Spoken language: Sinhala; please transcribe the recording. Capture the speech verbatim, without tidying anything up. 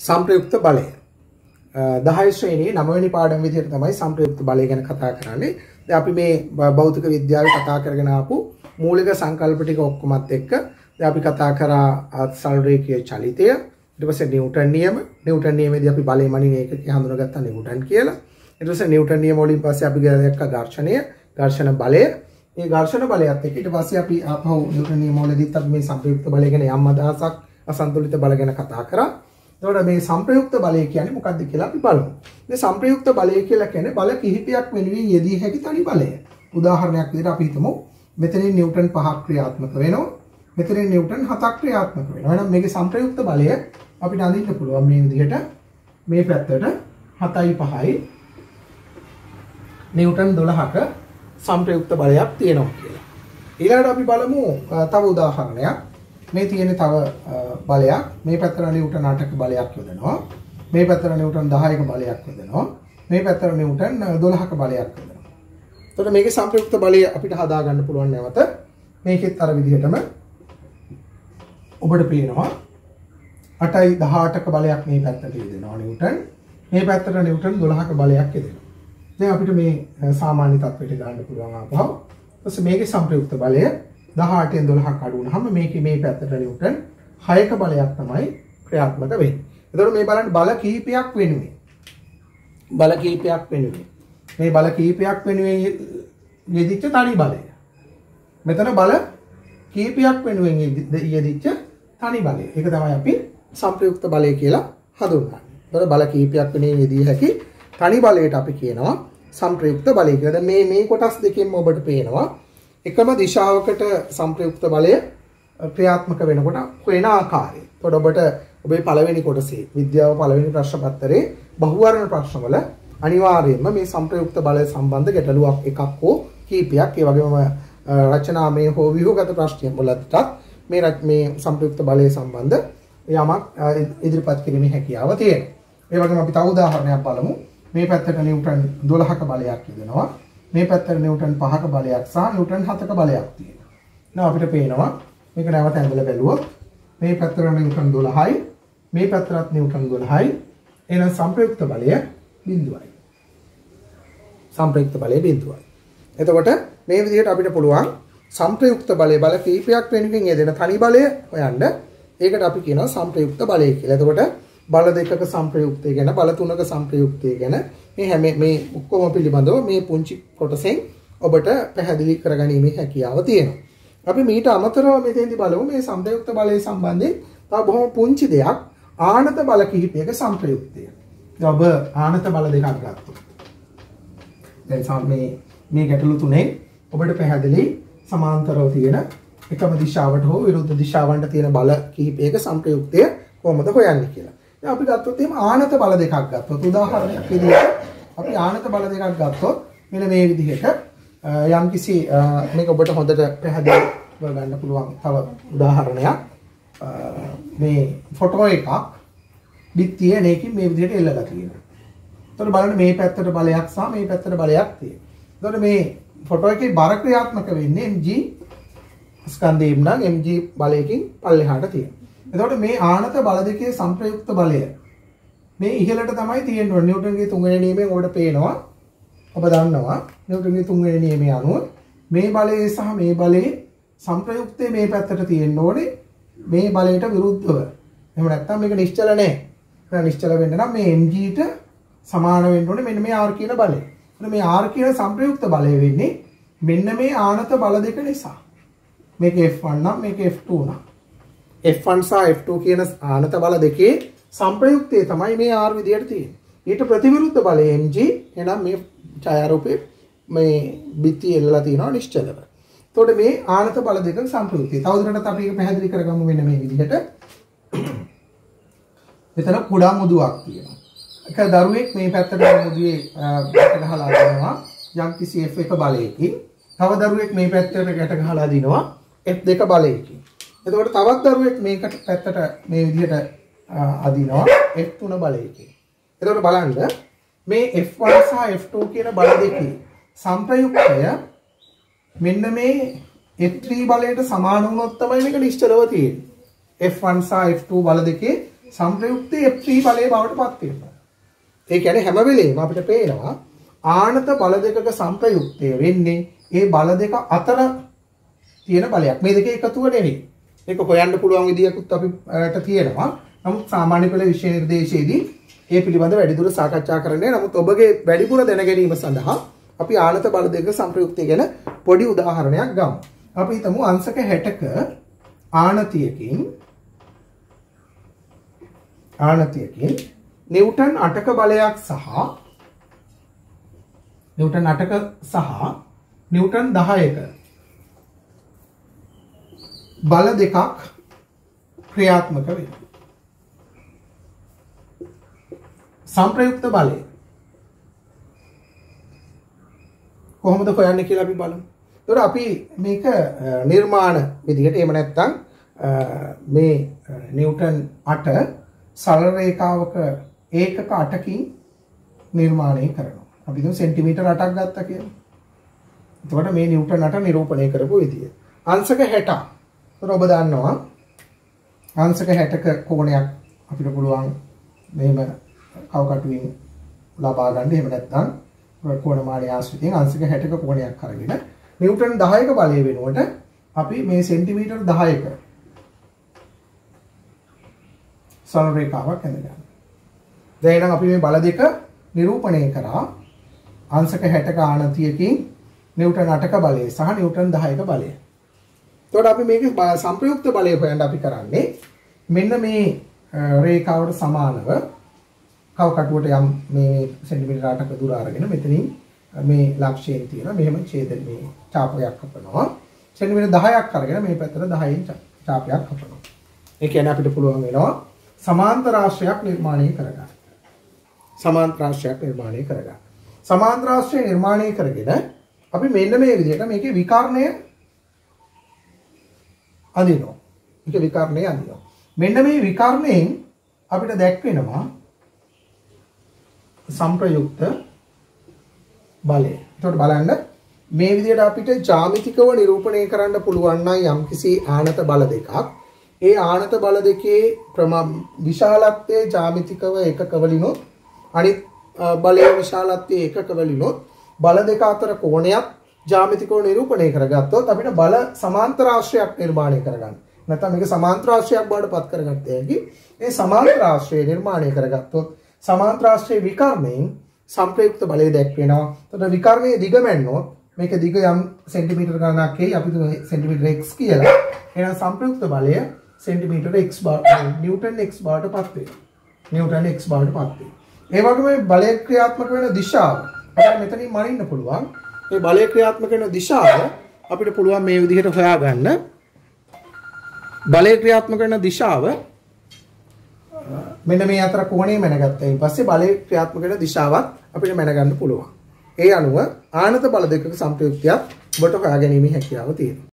සංප්‍රයුක්ත බලය. දහය ශ්‍රේණියේ නව වෙනි පාඩම විදිහට තමයි සංප්‍රයුක්ත බලය ගැන කතා කරන්නේ. දැන් අපි මේ භෞතික විද්‍යාවේ කතා කරගෙන ආපු මූලික සංකල්ප ටික ඔක්කොමත් එක්ක දැන් අපි කතා කරා සරල රේඛීය චලිතය, ඊට පස්සේ නිව්ටන් නියම. නිව්ටන් නියමේදී අපි බලය මනින එකක හඳුනාගත්තා නිව්ටන් කියලා. ඊට පස්සේ නිව්ටන් නියම වලින් පස්සේ අපි දැක්ක ඝර්ෂණය, ඝර්ෂණ බලය. මේ ඝර්ෂණ බලයත් එක්ක ඊට පස්සේ අපි ආපහු නිව්ටන් නියම වලදීත් අපි මේ සංප්‍රයුක්ත බලය ගැන යම් අදහසක් අසන්තුලිත බල ගැන කතා කරා. එතකොට මේ සංප්‍රයුක්ත බලය කියන්නේ මොකක්ද කියලා අපි බලමු. මේ සංප්‍රයුක්ත බලය කියලා කියන්නේ බල කිහිපයක් වෙනුවෙන් යෙදී හැකි තනි බලය. උදාහරණයක් විදිහට අපි හිතමු මෙතනින් නිව්ටන් පහක් ක්‍රියාත්මක වෙනවා. මෙතනින් නිව්ටන් හතක් ක්‍රියාත්මක වෙනවා. එහෙනම් මේකේ සංප්‍රයුක්ත බලය අපිට අඳින්න පුළුවන් මේ විදිහට මේ පැත්තට හතයි පහයි නිව්ටන් දොළහක සංප්‍රයුක්ත බලයක් තියෙනවා කියලා. ඊළඟට අපි බලමු තව උදාහරණයක්. මේ තියෙන තව බලයක් මේ පැත්තට නිව්ටන් අටක බලයක් යොදනවා. මේ පැත්තට නිව්ටන් දහයක බලයක් යොදනවා. මේ පැත්තට නිව්ටන් දොළහක බලයක් යොදනවා. එතකොට මේකේ සංප්‍රයුක්ත බලය අපිට හදා ගන්න පුළුවන් නැවත මේකෙත් අර විදිහටම ඔබට පේනවා අටයි දහඅටක බලයක් මේ පැත්තට යොදනවා නිව්ටන්. මේ පැත්තට නිව්ටන් දොළහක බලයක් යොදනවා. දැන් අපිට මේ සාමාන්‍ය තත්ත්වයට ගන්න පුළුවන් ආපහු. ඊට මේකේ සංප්‍රයුක්ත බලය දහඅටෙන් දොළහක් අඩු වුණාම මේකේ මේ පැත්තට නිව්ටන් හයක බලයක් තමයි ක්‍රියාත්මක වෙන්නේ. එතකොට මේ බලන්න බල කීපයක් වෙනුවෙන් බල කීපයක් වෙනුවෙන් මේ බල කීපයක් වෙනුවෙන් යෙදිච්ච තනි බලය. මෙතන බල කීපයක් වෙනුවෙන් යෙදිච්ච තනි බලය. ඒක තමයි අපි සංප්‍රයුක්ත බලය කියලා හඳුන්වන්නේ. එතකොට බල කීපයක් වෙනුවෙන් යෙදී හැකි තනි බලයට අපි කියනවා සංප්‍රයුක්ත බලය කියලා. දැන් මේ මේ කොටස් දෙකෙන්ම ඔබට පේනවා එකම දිශාවකට සංප්‍රයුක්ත බලය ක්‍රියාත්මක වෙනකොට වෙන ආකාරය. එතකොට ඔබට ඔබේ පළවෙනි කොටසේ විද්‍යාව පළවෙනි ප්‍රශ්න පත්‍රයේ බහුවර්ණ ප්‍රශ්නවල අනිවාර්යයෙන්ම මේ සංප්‍රයුක්ත බලය සම්බන්ධ ගැටලුවක් එකක් හෝ කීපයක් ඒ වගේම රචනාමය හෝ ව්‍යුහගත ප්‍රශ්න වලටත් මේ මේ සංප්‍රයුක්ත බලය සම්බන්ධ යමක් ඉදිරිපත් කිරීමේ හැකියාව තියෙනවා. ඒ වගේම අපි තව උදාහරණයක් බලමු. මේ පැත්තට නිව්ටන් දොළහක බලයක් යොදනවා. මේ පැත්තට නිව්ටන් පහක බලයක් සහ නිව්ටන් හතක බලයක් තියෙනවා. දැන් අපිට පේනවා මේක නැවත ඇඳලා බැලුවොත් මේ පැත්තට නිව්ටන් දොළහයි මේ පැත්තට නිව්ටන් දොළහයි එහෙනම් සංප්‍රයුක්ත බලය බිඳුවයි. සංප්‍රයුක්ත බලය බිඳුවයි. එතකොට මේ විදිහට අපිට පුළුවන් සංප්‍රයුක්ත බලය බල කීපයක් වෙනකින් යෙදෙන තනි බලය හොයන්න. ඒකට අපි කියනවා සංප්‍රයුක්ත බලය කියලා. එතකොට බල දෙකක සංප්‍රයුක්තය ගැන බල තුනක සංප්‍රයුක්තය ගැන මේ හැම මේ ඔක්කොම පිළිබඳව මේ පුංචි කොටසෙන් ඔබට පැහැදිලි කරගැනීමේ හැකියාව තියෙනවා. අපි මීට අමතරව මෙතෙන්දි බලමු මේ සංප්‍රයුක්ත බලය සම්බන්ධයෙන් තව බොහොම පුංචි දෙයක් ආනත බල කිහිපයක සංප්‍රයුක්තය. දැන් ඔබ ආනත බල දෙකක් ගත්තොත් දැන් මේ මේ ගැටලු තුනෙන් ඔබට පැහැදිලි සමාන්තරව තියෙන එකම දිශාවට හෝ විරුද්ධ දිශාවන්ට තියෙන බල කිහිපයක සංප්‍රයුක්තය කොහොමද හොයන්නේ කියලා. දැන් අපි ගත්තොත් එහෙම ආනත බල දෙකක් ගත්තොත් උදාහරණයක් විදිහට අපි ආනත බල දෙකක් ගත්තොත් මෙන්න මේ විදිහට යම්කිසි මේක ඔබට හොඳට පැහැදිලිව ගන්න පුළුවන් තව උදාහරණයක් මේ ෆොටෝ එකක් පිටියේ නේකින් මේ විදිහට එල්ලලා තියෙනවා. එතකොට බලන්න මේ පැත්තට බලයක් සහ මේ පැත්තට බලයක් තියෙනවා. එතකොට මේ ෆොටෝ එකේ බර ක්‍රියාත්මක වෙන්නේ mg ස්කන්ධයෙන් නම් mg බලයකින් පල්ලෙහාට තියෙනවා. එතකොට මේ ආනත බල දෙකේ සංප්‍රයුක්ත බලය මේ ඉහළට තමයි තියෙන්නේ. නිව්ටන්ගේ තුන්වෙනි නියමයෙන් ඔබට පේනවා. ඔබ දන්නවා නිව්ටන්ගේ තුන්වෙනි නියමය අනුව මේ බලයේ සහ මේ බලයේ සංප්‍රයුක්තය මේ පැත්තට තියෙන්න ඕනේ මේ බලයට විරුද්ධව. එහෙම නැත්නම් මේක නිශ්චල නැහැ. ඒක නිශ්චල වෙන්න නම් මේ mgට සමාන වෙන්න ඕනේ මෙන්න මේ r කියන බලය. එතන මේ r කියන සංප්‍රයුක්ත බලය වෙන්නේ මෙන්න මේ ආනත බල දෙක නිසා. මේක F one නම් මේක F two නම්. F one සහ F two කියන ආනත බල දෙකේ සංප්‍රයුක්තය තමයි මේ R විදියට තියෙන්නේ. ඊට ප්‍රතිවිරුද්ධ බලය mg එනම් මේ ඡායාරූපේ මේ බිත්ති එල්ලලා තියෙනවා නිශ්චලව. එතකොට මේ ආනත බල දෙක සංප්‍රයුක්තය. තවදුරටත් අපි ඒක පැහැදිලි කරගමු මෙන්න මේ විදිහට. මෙතන කුඩා මුදුවක් තියෙනවා. එක දරුවෙක් මේ පැත්තට මුදුවේ ගැට ගහලා දෙනවා යම්කිසි F one බලයකින්. තව දරුවෙක් මේ පැත්තට ගැට ගහලා දිනවා F two බලයකින්. එතකොට තවත් දරුවෙක් මේකට පැත්තට මේ විදිහට අදිනවා F three බලයකින්. එතකොට බලන්න මේ F one සහ F two කියන බල දෙකේ සංප්‍රයුක්තය මෙන්න මේ F three බලයට සමාන වුණොත් තමයි මේක නිශ්චලව තියෙන්නේ. F one සහ F two බල දෙකේ සංප්‍රයුක්තයේ ෆ්‍රී බලයේ බවට පත් වෙනවා. ඒ කියන්නේ හැම වෙලේම අපිට පේනවා ආනත බල දෙකක සංප්‍රයුක්තය වෙන්නේ ඒ බල දෙක අතර තියෙන බලයක්. මේ දෙකේ එකතුව නෙවෙයි. ඒක හොයන්න පුළුවන් විදියකුත් අපිට තියෙනවා. නමුත් සාමාන්‍ය පෙළ විෂය නිර්දේශයේදී ඒ පිළිබඳව වැඩිදුර සාකච්ඡා කරන්නේ. නමුත් ඔබගේ වැඩිපුර දැන ගැනීම සඳහා අපි ආනත බල දෙක සංප්‍රයුක්තය ගැන පොඩි උදාහරණයක් ගමු. අපි හිතමු අංශක හැටක ආනතියකින් ආනතියකින් නිව්ටන් අටක බලයක් සහ නිව්ටන් අටක සහ නිව්ටන් දහයක බල දෙකක් ක්‍රියාත්මක වෙනවා. සංප්‍රයුක්ත බලය කොහොමද හොයන්නේ කියලා අපි බලමු. ඒතකොට අපි මේක නිර්මාණ විදිහට එහෙම නැත්නම් මේ නිව්ටන් අට සරල රේඛාවක ඒකක අටකින් නිර්මාණය කරනවා. අපි දුන් සෙන්ටිමීටර අටක් ගත්තා කියලා. එතකොට මේ නිව්ටන් අට නිරූපණය කරපු විදිය. අංශක හැටක්. ඒතකොට ඔබ දන්නවා අංශක හැටක කෝණයක් අපිට පුළුවන් මෙහෙම කවකටුවෙන් ලබා ගන්න. එහෙම නැත්නම් කෝණමානය ආශ්‍රිතයෙන් අංශක හැටක කෝණයක් අරගෙන නිව්ටන් දහයක බලය වෙනුවට අපි මේ සෙන්ටිමීටර දහයක සරල රේඛාවක් ඇඳගන්නවා. දැන් එහෙනම් අපි මේ බල දෙක නිරූපණය කරා අංශක හැටක ආනතියකින් නිව්ටන් අටක බලය සහ නිව්ටන් දහයක බලය. එතකොට අපි මේක සංප්‍රයුක්ත බලය හොයන්න අපි කරන්නේ මෙන්න මේ රේඛාවට සමානව කවකටුවට යම් මේ සෙන්ටිමීටර අටක දුර අරගෙන මෙතනින් මේ ලක්ෂයෙන් තියෙන මෙහෙම ඡේදන මේ ඡාපයක් කපනවා. සෙන්ටිමීටර දහයක් අරගෙන මේ පැත්තට දහයෙන් ඡාපයක් කපනවා. ඒ කියන්නේ අපිට පුළුවන් වෙනවා සමාන්තර රාශියක් නිර්මාණය කරගන්න. සමාන්තර රාශියක් නිර්මාණය කරගන්න. සමාන්තර රාශිය නිර්මාණය කරගෙන අපි මෙන්න මේ විදිහට මේකේ විකර්ණය අදිනවා. මේක විකර්ණය අදිනවා. මෙන්න මේ විකර්ණයෙන් අපිට දැක්වෙනවා සංප්‍රයුක්ත බලය. එතකොට බලන්න මේ විදිහට අපිට ජ්‍යාමිතිකව නිරූපණය කරන්න පුළුවන් නම් යම්කිසි ආනත බල දෙකක් ඒ ආනත බල දෙකේ විශාලත්වයේ ජ්‍යාමිතිකව එකක වලිනොත් අනිත් බලයේ විශාලත්වයේ එකක වලිනොත් බල දෙක අතර කෝණයක් ජ්‍යාමිතිකව නිරූපණය කරගත්තොත් අපිට බල සමාන්තර ආශ්‍රයයක් නිර්මාණය කරගන්න. නැත්නම් මේක සමාන්තර ආශ්‍රයයක් බවට පත් කරගත්ත හැකි. ඒ සමාන්තර ආශ්‍රය නිර්මාණය කරගත්තොත් සමාන්තර ආශ්‍රය විකර්ණයෙන් සංප්‍රයුක්ත බලය දැක්වෙනවා. එතකොට විකර්ණයේ දිග මැන්නොත් මේක දිග යම් සෙන්ටිමීටර ගණනක් එයි. අපි තුමු සෙන්ටිමීටර x කියලා. එහෙනම් සංප්‍රයුක්ත බලය සෙන්ටිමීටර x බාර නිව්ටන් x බාරට පත් වෙනවා. නිව්ටන් x බාරට පත් වෙනවා. ඒ වගේම බලය ක්‍රියාත්මක වෙන දිශාව අපිට මෙතනින් මනින්න පුළුවන්. මේ බලය ක්‍රියාත්මක වෙන දිශාව අපිට පුළුවන් මේ විදිහට හොයාගන්න. බලය ක්‍රියාත්මක වෙන දිශාව මෙන්න මේ අතර කෝණය මැනගත්තා. ඊට පස්සේ බලය ක්‍රියාත්මක වෙන දිශාවත් අපිට මැනගන්න පුළුවන්. ඒ අනුව ආනත බල දෙකක සංප්‍රයුක්තයක් ඔබට හොයාගැනීමේ හැකියාව තියෙනවා.